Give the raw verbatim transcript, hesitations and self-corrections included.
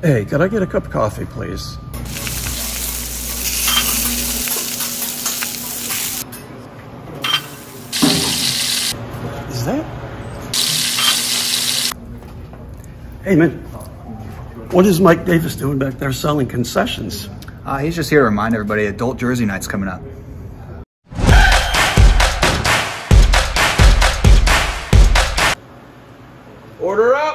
Hey, could I get a cup of coffee, please? Is that? Hey, man. What is Mike Davis doing back there selling concessions? Uh, he's just here to remind everybody adult Jersey night's coming up. Order up!